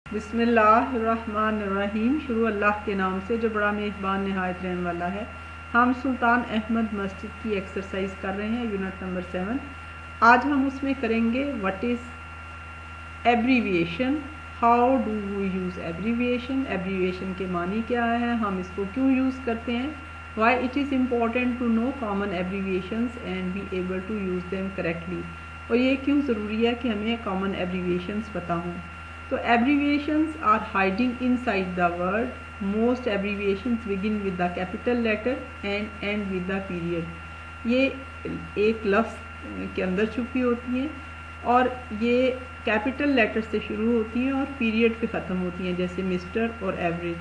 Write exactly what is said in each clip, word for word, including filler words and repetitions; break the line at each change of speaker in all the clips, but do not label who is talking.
بسم اللہ الرحمن الرحیم. شروع اللہ کے نام سے جو بڑا میزبان نہایت رحم والا ہے. ہم سلطان احمد مسجد کی ایکسرسائز کر رہے ہیں, یونٹ نمبر سیون. آج ہم اس میں کریں گے what is abbreviation, how do we use abbreviation, abbreviation کے معنی کیا ہے, ہم اس کو کیوں یوز کرتے ہیں, why it is important to know common abbreviations and be able to use them correctly, اور یہ کیوں ضروری ہے کہ ہمیں کامن ایبریویشنز پتہ ہوں. So abbreviations are hiding inside the word. Most abbreviations begin with the capital letter and end with the period. یہ ایک لفظ کے اندر چھپی ہوتی ہیں اور یہ کیپٹل لیٹر سے شروع ہوتی ہیں اور پیریڈ پہ ختم ہوتی ہیں, جیسے مسٹر اور average.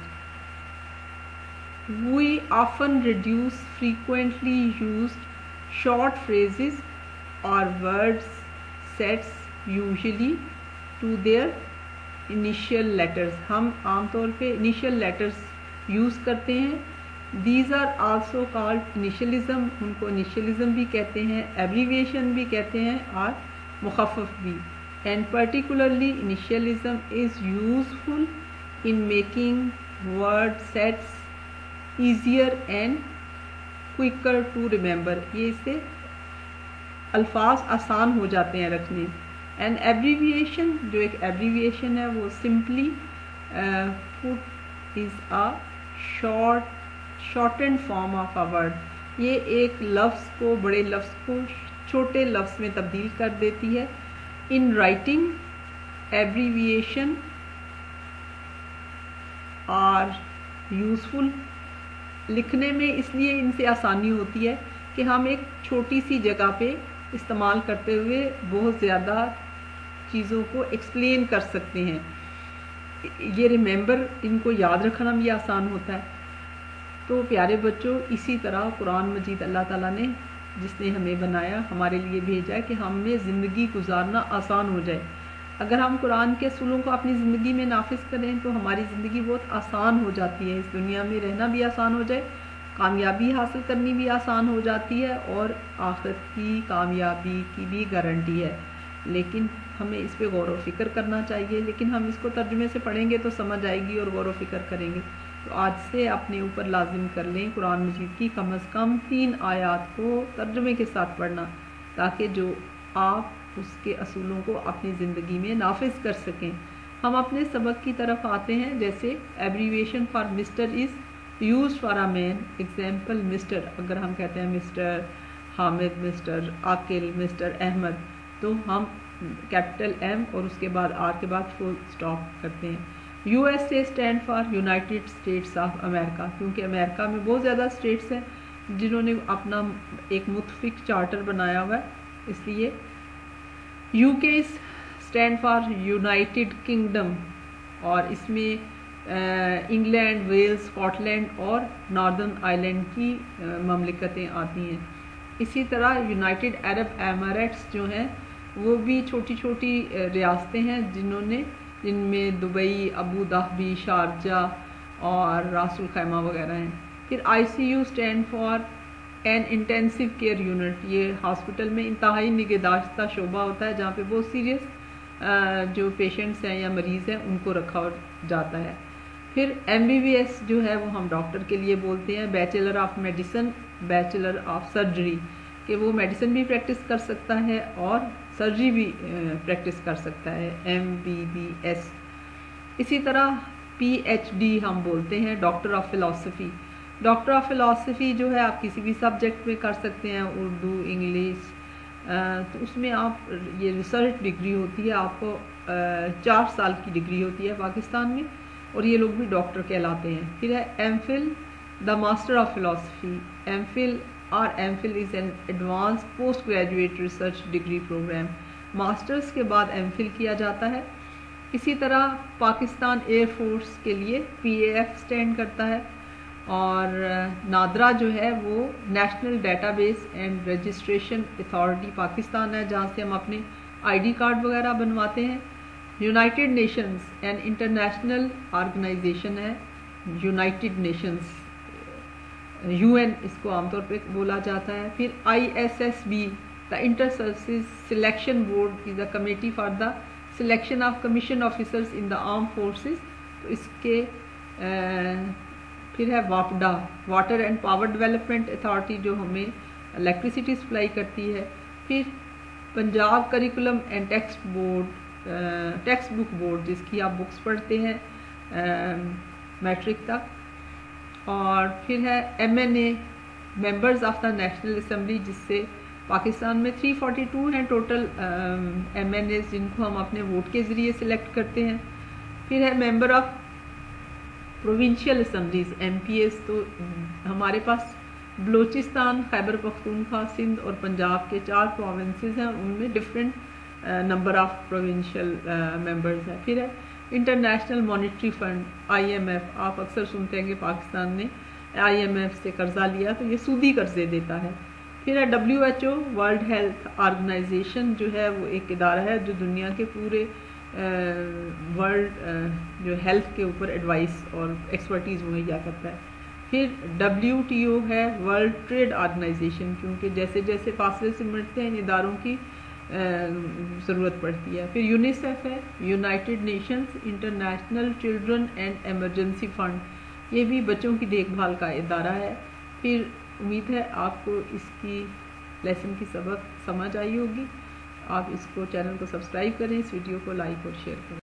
We often reduce frequently used short phrases or words sets usually to their initial letters. ہم عام طور پہ انیشیل لیٹرز یوز کرتے ہیں. These are also called initialism, ان کو انیشیلزم بھی کہتے ہیں, ایبریویشن بھی کہتے ہیں اور مخفف بھی. And particularly initialism is useful in making word sets easier and quicker to remember. یہ اس سے الفاظ آسان ہو جاتے ہیں رکھنے. اینڈ ایبریویشن, جو ایک ایبریویشن ہے وہ simply put is a short shortened form of a word. یہ ایک لفظ کو, بڑے لفظ کو چھوٹے لفظ میں تبدیل کر دیتی ہے. In writing abbreviation are useful, لکھنے میں اس لیے ان سے آسانی ہوتی ہے کہ ہم ایک چھوٹی سی جگہ پہ استعمال کرتے ہوئے بہت زیادہ چیزوں کو ایکسپلین کر سکتے ہیں. یہ ریممبر, ان کو یاد رکھنا بھی آسان ہوتا ہے. تو پیارے بچوں, اسی طرح قرآن مجید اللہ تعالیٰ نے جس نے ہمیں بنایا ہمارے لیے بھیجا ہے کہ ہمیں زندگی گزارنا آسان ہو جائے. اگر ہم قرآن کے اصولوں کو اپنی زندگی میں نافذ کریں تو ہماری زندگی بہت آسان ہو جاتی ہے. اس دنیا میں رہنا بھی آسان ہو جائے, کامیابی حاصل کرنی بھی آسان ہو جاتی ہے اور آخرت کی کامیابی کی بھی گارنٹی ہے. لیکن ہمیں اس پہ غور و فکر کرنا چاہیے. لیکن ہم اس کو ترجمے سے پڑھیں گے تو سمجھ آئے گی اور غور و فکر کریں گے. تو آج سے اپنے اوپر لازم کر لیں قرآن مجید کی کم از کم تین آیات کو ترجمے کے ساتھ پڑھنا, تاکہ جو آپ اس کے اصولوں کو اپنی زندگی میں نافذ کر سکیں. ہم اپنے سبق کی طرف آتے ہیں. جیسے abbreviation for mister is use for a man. Example mister, اگر ہم کہتے ہیں mister Hamid, mister Aqil, mister Ahmed, تو ہم کیپٹل ایم اور اس کے بعد آر کے بعد فل اسٹاپ کرتے ہیں. U S A stand for United States of America, کیونکہ امریکہ میں بہت زیادہ اسٹیٹس ہیں جنہوں نے اپنا ایک متفق چارٹر بنایا ہوا ہے, اس لیے. یو کے اسٹینڈ فار یونائٹیڈ کنگڈم, اور اس میں انگلینڈ, ویلز, اسکاٹ لینڈ اور ناردرن آئرلینڈ کی مملکتیں آتی ہیں. اسی طرح یونائٹیڈ عرب ایمریٹس جو ہیں وہ بھی چھوٹی چھوٹی ریاستیں ہیں جنہوں نے جن میں دبئی, ابو ظہبی, شارجہ اور راس الخیمہ وغیرہ ہیں. پھر I C U stand for an intensive care unit. یہ ہاسپٹل میں انتہائی نگہداشتہ شعبہ ہوتا ہے جہاں پہ بہت سیریس جو پیشنٹس ہیں یا مریض ہیں ان کو رکھا جاتا ہے. پھر ایم بی بی ایس جو ہے وہ ہم ڈاکٹر کے لیے بولتے ہیں, bachelor of medicine, bachelor of surgery, کہ وہ میڈیسن بھی پریکٹس کر سکتا ہے اور سرجری بھی پریکٹس کر سکتا ہے, ایم بی بی ایس. اسی طرح پی ایچ ڈی ہم بولتے ہیں doctor of philosophy. Doctor of philosophy جو ہے آپ کسی بھی سبجیکٹ میں کر سکتے ہیں, اردو, انگلش, تو اس میں آپ یہ ریسرچ ڈگری ہوتی ہے, آپ کو چار سال کی ڈگری ہوتی ہے پاکستان میں, اور یہ لوگ بھی ڈاکٹر کہلاتے ہیں. پھر ہے M Phil, the master of philosophy. M Phil اور M Phil is an advance post graduate research degree program. Masters کے بعد ایم فل کیا جاتا ہے. اسی طرح پاکستان ایئر فورس کے لیے پی اے ایف اسٹینڈ کرتا ہے, اور نادرا جو ہے وہ national database and registration authority Pakistan ہے, جہاں سے ہم اپنے آئی ڈی کارڈ وغیرہ بنواتے ہیں. United Nations an international organization ہے, یونائٹیڈ نیشنز, یو این اس کو عام طور پہ بولا جاتا ہے. پھر I S S B, the inter services selection board is a committee for the selection of commission officers in the arm forces, تو اس کے پھر ہے واپڈا، water and power development authority, جو ہمیں الیکٹریسٹی سپلائی کرتی ہے. پھر Punjab curriculum and text board, text book board, جس کی آپ بکس پڑھتے ہیں میٹرک تک. اور پھر ہے M N A, members of the national assembly, جس سے پاکستان میں تھری فورٹی ٹو ہیں ٹوٹل ایم این ایز، جن کو ہم اپنے ووٹ کے ذریعے سلیکٹ کرتے ہیں. پھر ہے member of provincial assemblies, M P As. تو ہمارے پاس بلوچستان، خیبر پختونخوا، سندھ اور پنجاب کے چار پروونسز ہیں، ان میں different number of provincial members ہیں. پھر ہے International Monetary Fund, I M F. آپ اکثر سنتے ہیں کہ پاکستان نے آئی ایم ایف سے قرضہ لیا، تو یہ سودی قرضے دیتا ہے. پھر ہے W H O, World Health Organization, جو ہے وہ ایک ادارہ ہے جو دنیا کے پورے ورلڈ جو ہیلتھ کے اوپر ایڈوائس اور ایکسپرٹیز مہیا کرتا ہے. پھر ڈبلیو ٹی او ہے، ورلڈ ٹریڈ آرگنائزیشن، کیونکہ جیسے جیسے فاصلے سے مٹتے ہیں ان اداروں کی ضرورت پڑتی ہے. پھر یونیسیف ہے، United Nations International Children and Emergency Fund, یہ بھی بچوں کی دیکھ بھال کا ادارہ ہے. پھر امید ہے آپ کو اس کی لیسن کی سبق سمجھ آئی ہوگی. آپ اس کو چینل کو سبسکرائب کریں، اس ویڈیو کو لائک اور شیئر کریں.